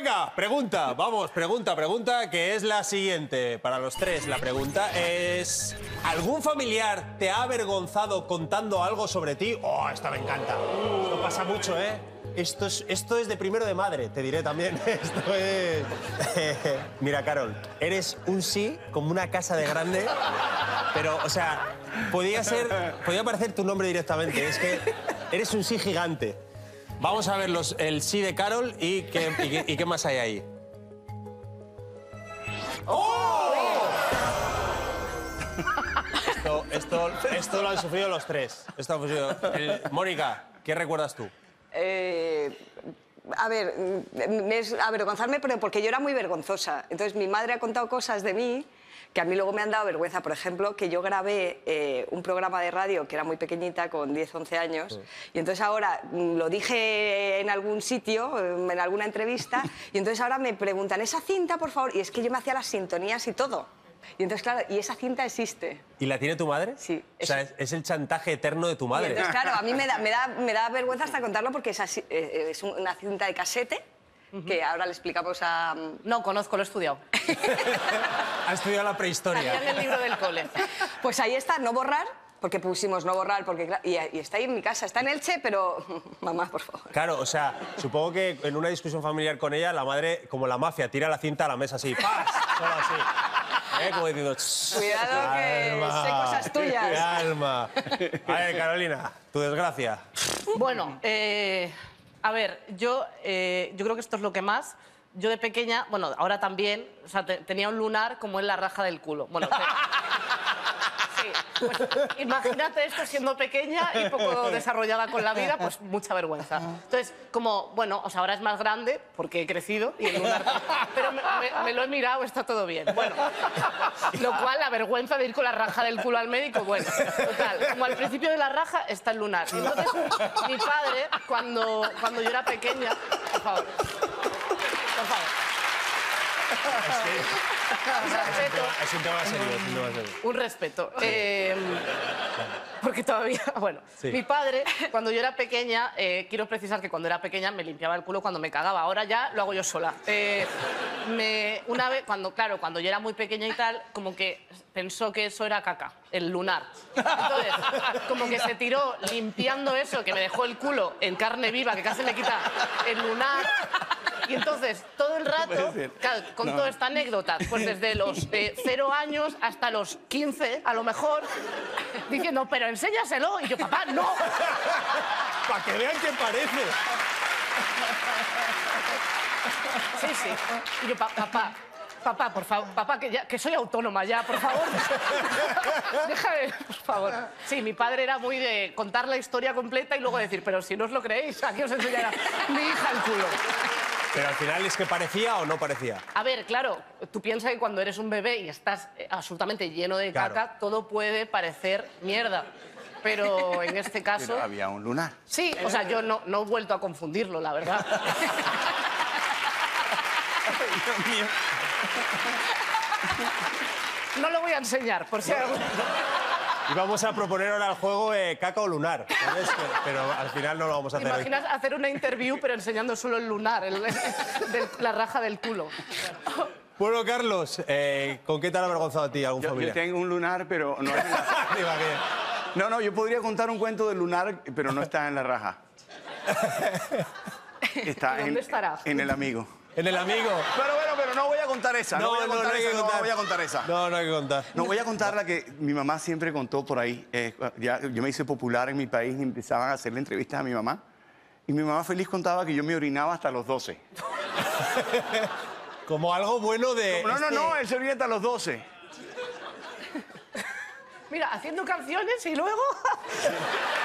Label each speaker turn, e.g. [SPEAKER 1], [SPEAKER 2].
[SPEAKER 1] Venga, pregunta, vamos, pregunta, que es la siguiente. Para los tres, la pregunta es... ¿Algún familiar te ha avergonzado contando algo sobre ti? Oh, esta me encanta. Esto pasa mucho, ¿eh? Esto es de primero de madre, te diré también. Esto es... Mira, Carol, eres un sí como una casa de grande, pero, o sea, podía parecer tu nombre directamente. Es que eres un sí gigante. Vamos a ver el sí de Carol y qué más hay ahí. ¡Oh! Esto lo han sufrido los tres. Mónica, ¿qué recuerdas tú?
[SPEAKER 2] A ver, es avergonzarme, pero porque yo era muy vergonzosa. Entonces, mi madre ha contado cosas de mí que a mí luego me han dado vergüenza. Por ejemplo, que yo grabé un programa de radio que era muy pequeñita, con 10, 11 años, y entonces ahora lo dije en algún sitio, en alguna entrevista, y entonces ahora me preguntan, ¿esa cinta, por favor? Y es que yo me hacía las sintonías y todo. Y entonces, claro, y esa cinta existe.
[SPEAKER 1] ¿Y la tiene tu madre?
[SPEAKER 2] Sí.
[SPEAKER 1] O sea, es el chantaje eterno de tu madre.
[SPEAKER 2] Y entonces, claro, a mí me da vergüenza hasta contarlo porque es una cinta de casete que ahora le explicamos a...
[SPEAKER 3] No, conozco, lo he estudiado.
[SPEAKER 1] Ha estudiado la prehistoria.
[SPEAKER 3] Salía en el libro del cole.
[SPEAKER 2] Pues ahí está, no borrar, porque pusimos no borrar, porque y está ahí en mi casa, está en Elche, pero... Mamá, por favor.
[SPEAKER 1] Claro, o sea, supongo que en una discusión familiar con ella, la madre, como la mafia, tira la cinta a la mesa así, ¡paz! Solo así. Como diciendo...
[SPEAKER 2] Cuidado que sé cosas tuyas.
[SPEAKER 1] Calma. A ver, Carolina, tu desgracia.
[SPEAKER 3] Bueno, a ver, yo creo que esto es lo que más... Yo de pequeña, bueno, ahora también, o sea, tenía un lunar como en la raja del culo. Bueno, sí, pues imagínate esto siendo pequeña y poco desarrollada con la vida, pues mucha vergüenza. Entonces, como, bueno, o sea, ahora es más grande porque he crecido y el lunar... Pero me lo he mirado, está todo bien. Bueno, lo cual, la vergüenza de ir con la raja del culo al médico, bueno, total. Como al principio de la raja está el lunar. Y entonces, mi padre, cuando yo era pequeña... Por favor. Por favor.
[SPEAKER 1] Es un tema serio,
[SPEAKER 3] Un respeto. Porque todavía... Bueno,
[SPEAKER 1] sí.
[SPEAKER 3] Mi padre, cuando yo era pequeña, quiero precisar que cuando era pequeña me limpiaba el culo cuando me cagaba. Ahora ya lo hago yo sola. Una vez, cuando yo era muy pequeña y tal, como que pensó que eso era caca, el lunar. Entonces, como que se tiró limpiando eso, que me dejó el culo en carne viva, que casi me quita el lunar. Y entonces, todo el rato, claro, con toda esta anécdota, pues desde los 0 años hasta los 15, a lo mejor, diciendo, pero enséñaselo. Y yo, papá, no.
[SPEAKER 1] Para que vean que parece.
[SPEAKER 3] Sí, sí. Y yo, papá, por favor, papá, que soy autónoma ya, por favor. Déjame, por favor. Sí, mi padre era muy de contar la historia completa y luego decir, pero si no os lo creéis, aquí os enseñará mi hija el culo.
[SPEAKER 1] Pero al final, ¿es que parecía o no parecía?
[SPEAKER 3] A ver, claro, tú piensas que cuando eres un bebé y estás absolutamente lleno de caca,
[SPEAKER 1] claro,
[SPEAKER 3] todo puede parecer mierda. Pero en este caso...
[SPEAKER 4] Pero había un lunar.
[SPEAKER 3] Sí, o sea, yo no he vuelto a confundirlo, la verdad.
[SPEAKER 4] Dios mío.
[SPEAKER 3] No lo voy a enseñar, por si...
[SPEAKER 1] Y vamos a proponer ahora el juego caca o lunar, ¿sabes? Pero al final no lo vamos a hacer.
[SPEAKER 3] ¿Te imaginas hacer una interview pero enseñando solo el lunar, la raja del culo?
[SPEAKER 1] Bueno, Carlos, ¿con qué te han avergonzado a ti algún familiar?
[SPEAKER 4] Yo tengo un lunar, pero no es en la... No, yo podría contar un cuento del lunar, pero no está en la raja. Está
[SPEAKER 3] ¿Dónde estará?
[SPEAKER 4] En el amigo.
[SPEAKER 1] ¿En el amigo?
[SPEAKER 4] Pero no voy a contar esa. No voy a contar esa. No voy a contar esa.
[SPEAKER 1] No hay que contar.
[SPEAKER 4] No, voy a contar la que mi mamá siempre contó por ahí. Yo me hice popular en mi país y empezaban a hacerle entrevistas a mi mamá. Y mi mamá feliz contaba que yo me orinaba hasta los 12.
[SPEAKER 1] Como algo bueno de...
[SPEAKER 4] No, él se orina hasta los 12.
[SPEAKER 3] Mira, haciendo canciones y luego...